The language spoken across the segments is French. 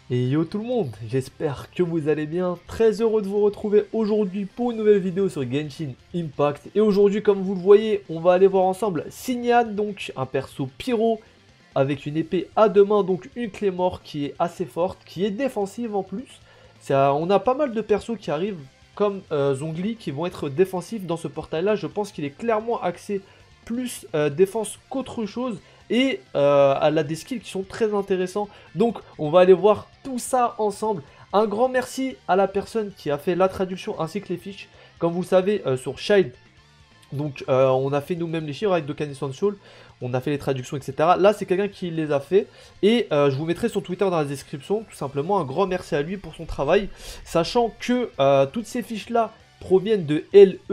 Et yo tout le monde, j'espère que vous allez bien. Très heureux de vous retrouver aujourd'hui pour une nouvelle vidéo sur Genshin Impact. Et aujourd'hui, comme vous le voyez, on va aller voir ensemble Xingnan, donc un perso pyro avec une épée à deux mains, donc une clé mort qui est assez forte, qui est défensive en plus. On a pas mal de persos qui arrivent comme Zhongli qui vont être défensifs dans ce portail-là. Je pense qu'il est clairement axé plus défense qu'autre chose. Et elle a des skills qui sont très intéressants. Donc on va aller voir tout ça ensemble. Un grand merci à la personne qui a fait la traduction ainsi que les fiches. Comme vous le savez, sur Child, donc on a fait nous-mêmes les chiffres avec Dokkan Essential. On a fait les traductions, etc. Là, c'est quelqu'un qui les a fait. Et je vous mettrai son Twitter dans la description. Tout simplement, un grand merci à lui pour son travail. Sachant que toutes ces fiches-là proviennent de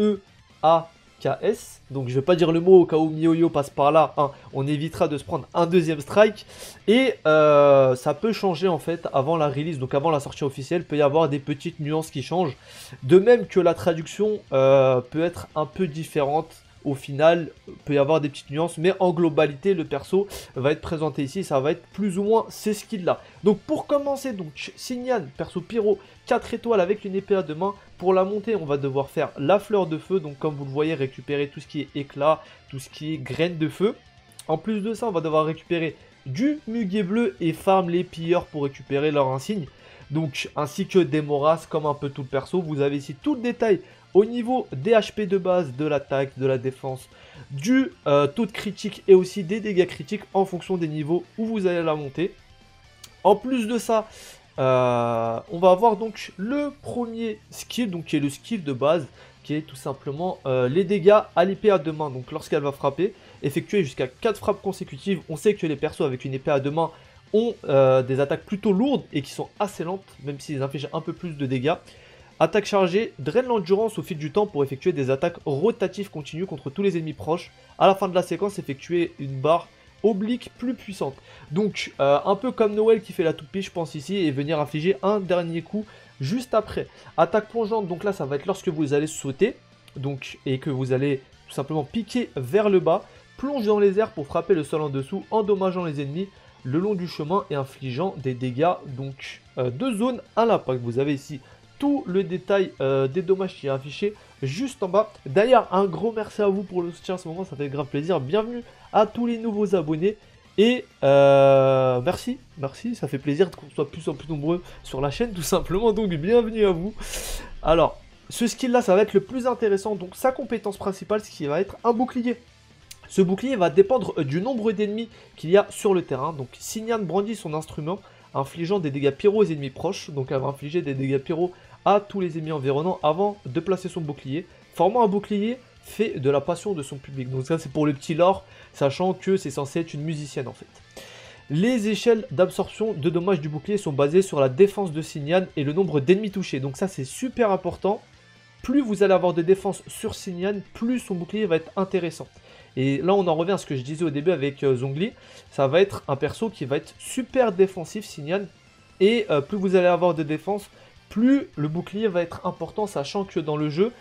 LEAKS. Donc je vais pas dire le mot au cas où MiYoYo passe par là. Hein. On évitera de se prendre un deuxième strike. Et ça peut changer en fait avant la release. Donc avant la sortie officielle, il peut y avoir des petites nuances qui changent. De même que la traduction peut être un peu différente. Au final, peut y avoir des petites nuances, mais en globalité, le perso va être présenté ici, ça va être plus ou moins ces skills-là. Donc pour commencer, donc Xingnan, perso pyro, 4 étoiles avec une épée à deux mains. Pour la montée, on va devoir faire la fleur de feu, donc comme vous le voyez, récupérer tout ce qui est éclat, tout ce qui est graines de feu. En plus de ça, on va devoir récupérer du muguet bleu et farm les pilleurs pour récupérer leur insigne. Donc, ainsi que des moras, comme un peu tout le perso. Vous avez ici tout le détail au niveau des HP de base, de l'attaque, de la défense, du taux de critique et aussi des dégâts critiques en fonction des niveaux où vous allez la monter. En plus de ça, on va avoir donc le premier skill, donc qui est le skill de base, qui est tout simplement les dégâts à l'épée à deux mains. Donc lorsqu'elle va frapper, effectuer jusqu'à 4 frappes consécutives. On sait que les persos avec une épée à deux mains ont des attaques plutôt lourdes et qui sont assez lentes, même s'ils infligent un peu plus de dégâts. Attaque chargée, draine l'endurance au fil du temps pour effectuer des attaques rotatives continues contre tous les ennemis proches. À la fin de la séquence, effectuer une barre oblique plus puissante. Donc un peu comme Noël qui fait la toupie, je pense ici, et venir infliger un dernier coup juste après. Attaque plongeante, donc là ça va être lorsque vous allez sauter, donc, et que vous allez tout simplement piquer vers le bas, plonge dans les airs pour frapper le sol en dessous, endommageant les ennemis le long du chemin et infligeant des dégâts donc de zone à l'impact. Vous avez ici tout le détail des dommages qui est affiché juste en bas. D'ailleurs, un gros merci à vous pour le soutien à ce moment, ça fait grave plaisir. Bienvenue à tous les nouveaux abonnés. Et merci, ça fait plaisir qu'on soit plus en plus nombreux sur la chaîne, tout simplement. Donc, bienvenue à vous. Alors, ce skill-là, ça va être le plus intéressant. Donc, sa compétence principale, ce qui va être un bouclier. Ce bouclier va dépendre du nombre d'ennemis qu'il y a sur le terrain. Donc, Xingnan brandit son instrument, infligeant des dégâts pyro aux ennemis proches. Donc, elle va infliger des dégâts pyro à tous les ennemis environnants avant de placer son bouclier. Formant un bouclier fait de la passion de son public. Donc ça c'est pour le petit lore, sachant que c'est censé être une musicienne en fait. Les échelles d'absorption de dommages du bouclier sont basées sur la défense de Xingnan et le nombre d'ennemis touchés. Donc ça c'est super important. Plus vous allez avoir de défense sur Xingnan, plus son bouclier va être intéressant. Et là on en revient à ce que je disais au début avec Zhongli. Ça va être un perso qui va être super défensif Xingnan. Et plus vous allez avoir de défense, plus le bouclier va être important, sachant que dans le jeu,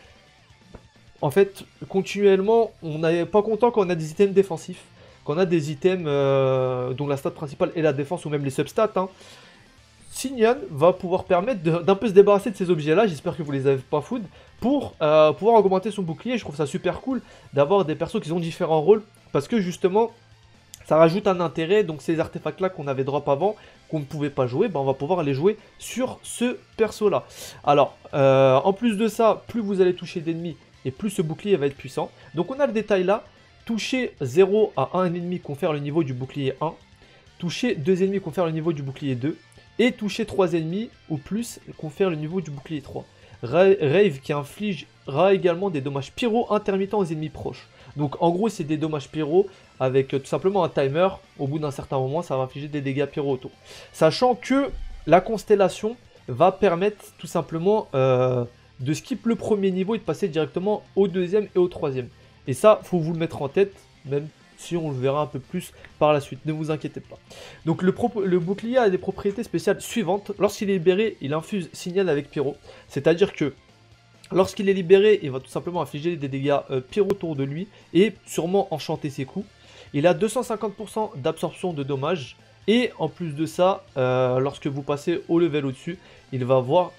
en fait, continuellement, on n'est pas content quand on a des items défensifs, quand on a des items dont la stat principale est la défense ou même les substats. Hein. Xingnan va pouvoir permettre d'un peu se débarrasser de ces objets-là, j'espère que vous les avez pas food, pour pouvoir augmenter son bouclier. Je trouve ça super cool d'avoir des persos qui ont différents rôles, parce que justement, ça rajoute un intérêt. Donc ces artefacts là qu'on avait drop avant, qu'on ne pouvait pas jouer, ben on va pouvoir les jouer sur ce perso là. Alors en plus de ça, plus vous allez toucher d'ennemis et plus ce bouclier va être puissant. Donc on a le détail là, toucher 0 à 1 ennemi confère le niveau du bouclier 1, toucher 2 ennemis confère le niveau du bouclier 2, et toucher 3 ennemis ou plus confère le niveau du bouclier 3. Rave qui infligera également des dommages pyro intermittents aux ennemis proches. Donc en gros c'est des dommages pyro avec tout simplement un timer. Au bout d'un certain moment ça va infliger des dégâts pyro auto. Sachant que la constellation va permettre tout simplement de skip le premier niveau et de passer directement au deuxième et au troisième. Et ça faut vous le mettre en tête, même si on le verra un peu plus par la suite, ne vous inquiétez pas. Donc le bouclier a des propriétés spéciales suivantes. Lorsqu'il est libéré, il infuse Xingnan avec pyro. C'est-à-dire que lorsqu'il est libéré, il va tout simplement infliger des dégâts pyro autour de lui et sûrement enchanter ses coups. Il a 250% d'absorption de dommages Et en plus de ça, lorsque vous passez au level au-dessus, il va avoir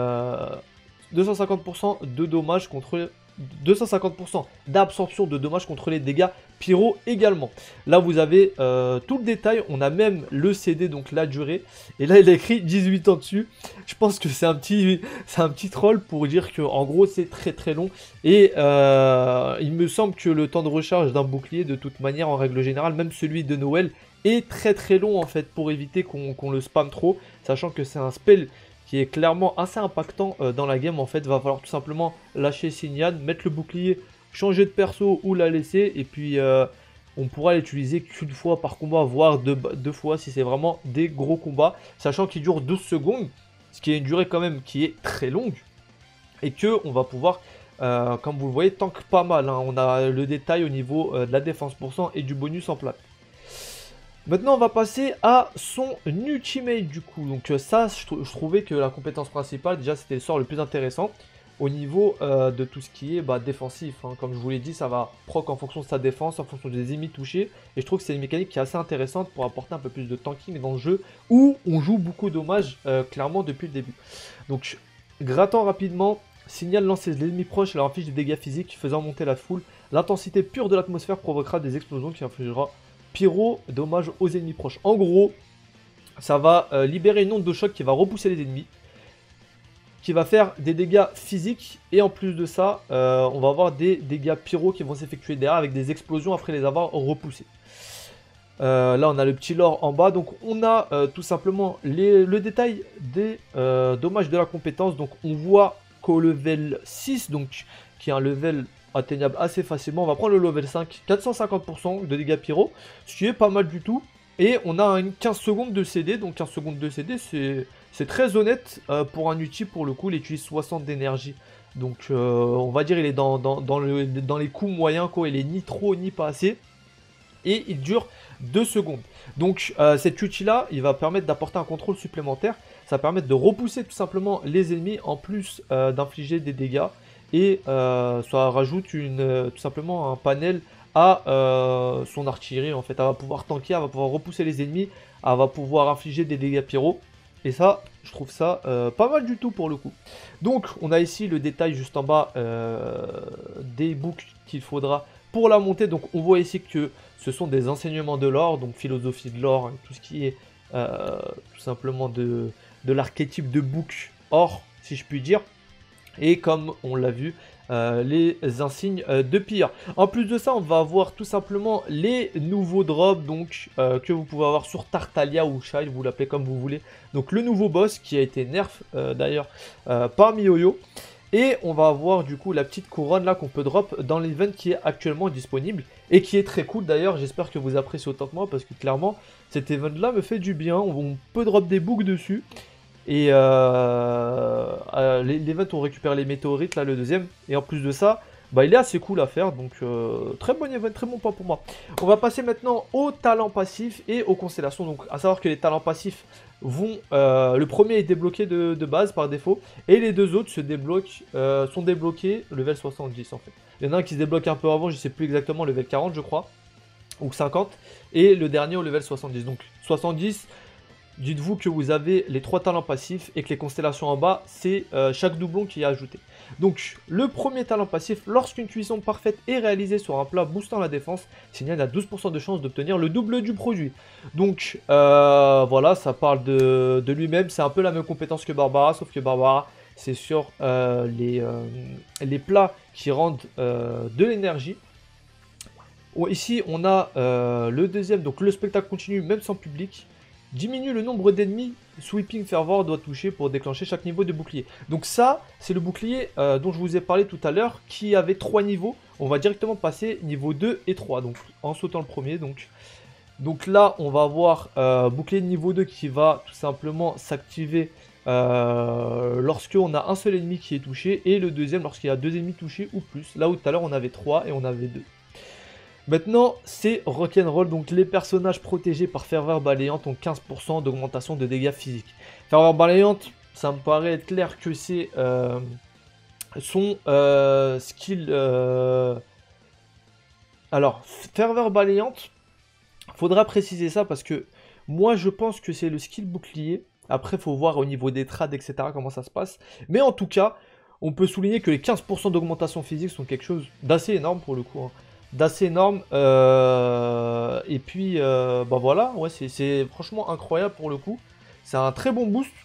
250% de dommages contre 250% d'absorption de dommages contre les dégâts pyro également. Là vous avez tout le détail, on a même le CD, donc la durée, et là il est écrit 18 ans dessus. Je pense que c'est un petit troll pour dire que en gros c'est très très long, et il me semble que le temps de recharge d'un bouclier de toute manière en règle générale, même celui de Noël, est très très long en fait, pour éviter qu'on le spam trop, sachant que c'est un spell qui est clairement assez impactant dans la game. En fait, va falloir tout simplement lâcher Signan, mettre le bouclier, changer de perso ou la laisser, et puis on pourra l'utiliser qu'une fois par combat, voire deux fois si c'est vraiment des gros combats, sachant qu'il dure 12 secondes, ce qui est une durée quand même qui est très longue, et que on va pouvoir, comme vous le voyez, tank pas mal, hein. On a le détail au niveau de la défense % et du bonus en plate. Maintenant, on va passer à son ultimate du coup. Donc ça, je trouvais que la compétence principale, déjà, c'était le sort le plus intéressant au niveau de tout ce qui est défensif, hein. Comme je vous l'ai dit, ça va proc en fonction de sa défense, en fonction des ennemis touchés. Et je trouve que c'est une mécanique qui est assez intéressante pour apporter un peu plus de tanking dans le jeu, où on joue beaucoup dommages, clairement, depuis le début. Donc, grattant rapidement, signale lancer l'ennemi proche et leur inflige des dégâts physiques, faisant monter la foule. L'intensité pure de l'atmosphère provoquera des explosions qui infligera pyro, dommage aux ennemis proches. En gros, ça va libérer une onde de choc qui va repousser les ennemis, qui va faire des dégâts physiques, et en plus de ça, on va avoir des dégâts pyro qui vont s'effectuer derrière avec des explosions après les avoir repoussés. Là on a le petit lore en bas, donc on a tout simplement le détail des dommages de la compétence. Donc on voit qu'au level 6, donc qui est un level atteignable assez facilement, on va prendre le level 5, 450% de dégâts pyro, ce qui est pas mal du tout. Et on a une 15 secondes de CD, donc 15 secondes de CD c'est très honnête pour un ulti. Pour le coup il utilise 60 d'énergie, donc on va dire il est dans les coups moyens quoi, il est ni trop ni pas assez. Et il dure 2 secondes. Donc cet outil là, il va permettre d'apporter un contrôle supplémentaire. Ça va permettre de repousser tout simplement les ennemis, en plus d'infliger des dégâts. Et ça rajoute tout simplement un panel à son artillerie en fait. Elle va pouvoir tanker, elle va pouvoir repousser les ennemis, elle va pouvoir infliger des dégâts pyro. Et ça, je trouve ça pas mal du tout pour le coup. Donc on a ici le détail juste en bas des boucles qu'il faudra pour la montée. Donc on voit ici que ce sont des enseignements de lore, donc philosophie de lore, tout ce qui est tout simplement de l'archétype de bouc or, si je puis dire. Et comme on l'a vu, les insignes de pire. En plus de ça, on va avoir tout simplement les nouveaux drops, donc que vous pouvez avoir sur Tartaglia ou Shai, vous l'appelez comme vous voulez. Donc le nouveau boss qui a été nerf d'ailleurs par MiYoYo. Et on va avoir du coup la petite couronne là qu'on peut drop dans l'event qui est actuellement disponible et qui est très cool d'ailleurs. J'espère que vous appréciez autant que moi, parce que clairement cet event là me fait du bien. On peut drop des boucles dessus. Et l'event on récupère les météorites là, le deuxième. Et en plus de ça, il est assez cool à faire. Donc très bon event, très bon point pour moi. On va passer maintenant aux talents passifs et aux constellations. Donc à savoir que les talents passifs vont... le premier est débloqué de base par défaut. Et les deux autres sont débloqués level 70 en fait. Il y en a un qui se débloque un peu avant, je sais plus exactement, level 40 je crois. Ou 50. Et le dernier au level 70. Donc 70... Dites-vous que vous avez les 3 talents passifs et que les constellations en bas, c'est chaque doublon qui est ajouté. Donc, le premier talent passif, lorsqu'une cuisson parfaite est réalisée sur un plat boostant la défense, Signal a 12% de chance d'obtenir le double du produit. Donc, voilà, ça parle de lui-même. C'est un peu la même compétence que Barbara, sauf que Barbara, c'est sur les plats qui rendent de l'énergie. Ici, on a le deuxième, donc le spectacle continue même sans public. Diminue le nombre d'ennemis Sweeping Fervor doit toucher pour déclencher chaque niveau de bouclier. Donc ça, c'est le bouclier dont je vous ai parlé tout à l'heure, qui avait 3 niveaux. On va directement passer niveau 2 et 3, donc en sautant le premier. Donc là, on va avoir bouclier de niveau 2 qui va tout simplement s'activer lorsqu'on a un seul ennemi qui est touché, et le deuxième lorsqu'il y a 2 ennemis touchés ou plus. Là où tout à l'heure on avait 3 et on avait 2. Maintenant, c'est rock'n'roll, donc les personnages protégés par Ferveur Balayante ont 15% d'augmentation de dégâts physiques. Ferveur Balayante, ça me paraît être clair que c'est son skill... Alors, Ferveur Balayante, faudra préciser ça parce que Moi, je pense que c'est le skill bouclier. Après, il faut voir au niveau des trades, etc., comment ça se passe. Mais en tout cas, on peut souligner que les 15% d'augmentation physique sont quelque chose d'assez énorme pour le coup, hein. D'assez énorme. Et puis, bah voilà, ouais, c'est franchement incroyable pour le coup. C'est un très bon boost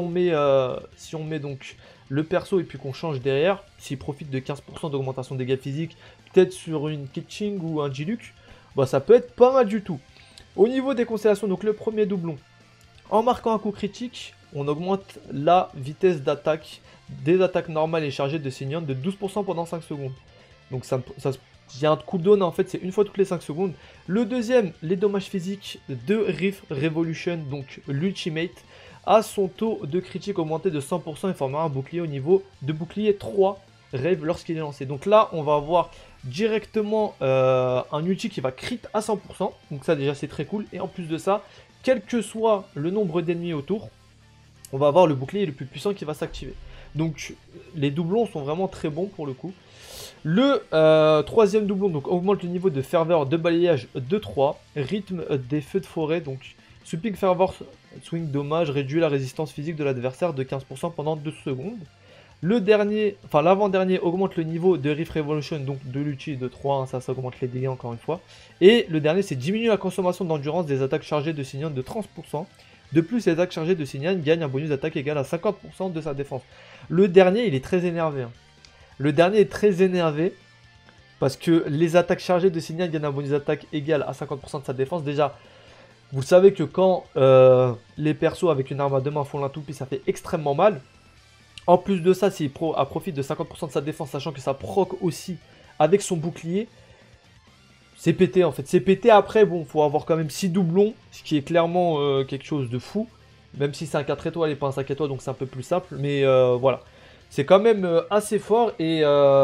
si on met donc le perso et puis qu'on change derrière. S'il profite de 15% d'augmentation de dégâts physiques, peut-être sur une Kitching ou un Diluc, bah ça peut être pas mal du tout. Au niveau des constellations, donc le premier doublon, en marquant un coup critique, on augmente la vitesse d'attaque des attaques normales et chargées de Signon de 12% pendant 5 secondes. Donc il y a un cooldown en fait, c'est une fois toutes les 5 secondes. Le deuxième, les dommages physiques de Rift Revolution, donc l'ultimate, a son taux de critique augmenté de 100% et formera un bouclier au niveau de bouclier 3 Rave lorsqu'il est lancé. Donc là, on va avoir directement un ulti qui va crit à 100%. Donc ça déjà c'est très cool. Et en plus de ça, quel que soit le nombre d'ennemis autour, on va avoir le bouclier le plus puissant qui va s'activer. Donc les doublons sont vraiment très bons pour le coup. Le troisième doublon donc, augmente le niveau de ferveur de balayage de 3. Rythme des feux de forêt. Donc Sweeping Fervor Swing Dommage réduit la résistance physique de l'adversaire de 15% pendant 2 secondes. Le dernier, enfin l'avant-dernier augmente le niveau de Rift Revolution, donc de l'ulti de 3, hein, ça augmente les dégâts encore une fois. Et le dernier, c'est diminue la consommation d'endurance des attaques chargées de Signon de 30%. De plus, les attaques chargées de Signon gagnent un bonus d'attaque égal à 50% de sa défense. Le dernier, il est très énervé, hein. Le dernier est très énervé parce que les attaques chargées de Signon gagnent un bonus d'attaque égal à 50% de sa défense. Déjà, vous savez que quand les persos avec une arme à deux mains font l'intoupie, ça fait extrêmement mal. En plus de ça, s'il profite de 50% de sa défense, sachant que ça proc aussi avec son bouclier, c'est pété en fait. C'est pété après, bon, faut avoir quand même 6 doublons, ce qui est clairement quelque chose de fou. Même si c'est un 4 étoiles et pas un 5 étoiles, donc c'est un peu plus simple. Mais voilà, c'est quand même assez fort. Et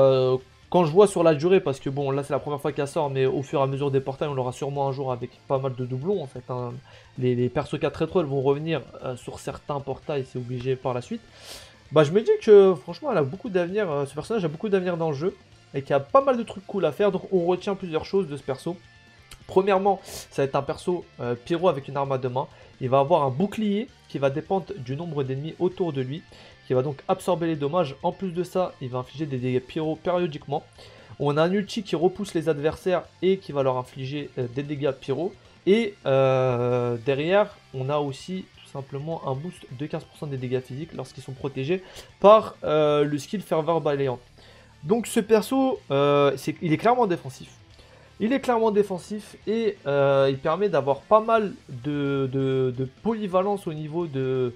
quand je vois sur la durée, parce que bon, là c'est la première fois qu'elle sort, mais au fur et à mesure des portails, on l'aura sûrement un jour avec pas mal de doublons en fait, hein. Les persos 4 étoiles vont revenir sur certains portails, c'est obligé par la suite. Bah je me dis que franchement elle a beaucoup d'avenir, ce personnage a beaucoup d'avenir dans le jeu et qu'il y a pas mal de trucs cool à faire, donc on retient plusieurs choses de ce perso. Premièrement, ça va être un perso pyro avec une arme à deux mains. Il va avoir un bouclier qui va dépendre du nombre d'ennemis autour de lui, qui va donc absorber les dommages. En plus de ça, il va infliger des dégâts pyro périodiquement. On a un ulti qui repousse les adversaires et qui va leur infliger des dégâts pyro. Et derrière, on a aussi simplement un boost de 15% des dégâts physiques lorsqu'ils sont protégés par le skill Ferveur Balayant. Donc ce perso, il est clairement défensif. Il est clairement défensif et il permet d'avoir pas mal de polyvalence au niveau de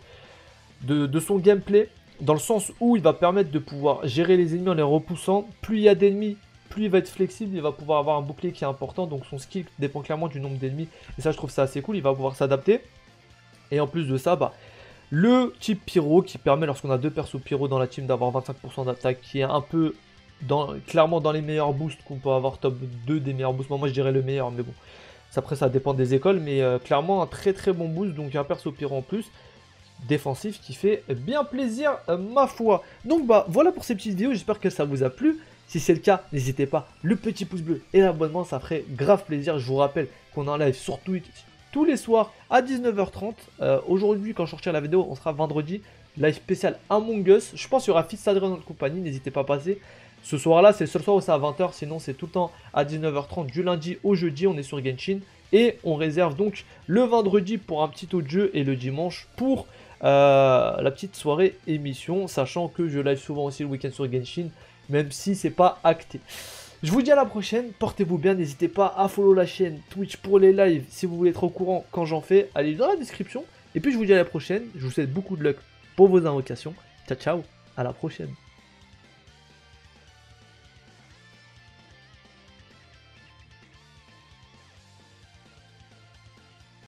son gameplay. Dans le sens où il va permettre de pouvoir gérer les ennemis en les repoussant. Plus il y a d'ennemis, plus il va être flexible, il va pouvoir avoir un bouclier qui est important. Donc son skill dépend clairement du nombre d'ennemis. Et ça je trouve ça assez cool, il va pouvoir s'adapter. Et en plus de ça, bah, le type pyro qui permet lorsqu'on a deux persos pyro dans la team d'avoir 25% d'attaque, qui est un peu clairement dans les meilleurs boosts qu'on peut avoir, top 2 des meilleurs boosts. Moi je dirais le meilleur, mais bon, après ça dépend des écoles, mais clairement un très très bon boost. Donc un perso pyro en plus, défensif, qui fait bien plaisir ma foi. Donc bah voilà pour ces petites vidéos, j'espère que ça vous a plu. Si c'est le cas, n'hésitez pas, le petit pouce bleu et l'abonnement, ça ferait grave plaisir. Je vous rappelle qu'on est en live sur Twitch tous les soirs à 19h30. Aujourd'hui, quand je sortirai la vidéo, on sera vendredi. Live spécial Among Us. Je pense qu'il y aura Fils Adrien dans notre compagnie. N'hésitez pas à passer. Ce soir-là, c'est le seul soir où c'est à 20h. Sinon, c'est tout le temps à 19h30 du lundi au jeudi. On est sur Genshin. Et on réserve donc le vendredi pour un petit autre jeu et le dimanche pour la petite soirée émission. Sachant que je live souvent aussi le week-end sur Genshin. Même si c'est pas acté. Je vous dis à la prochaine, portez-vous bien, n'hésitez pas à follow la chaîne Twitch pour les lives si vous voulez être au courant quand j'en fais, allez dans la description. Et puis je vous dis à la prochaine, je vous souhaite beaucoup de luck pour vos invocations. Ciao ciao, à la prochaine.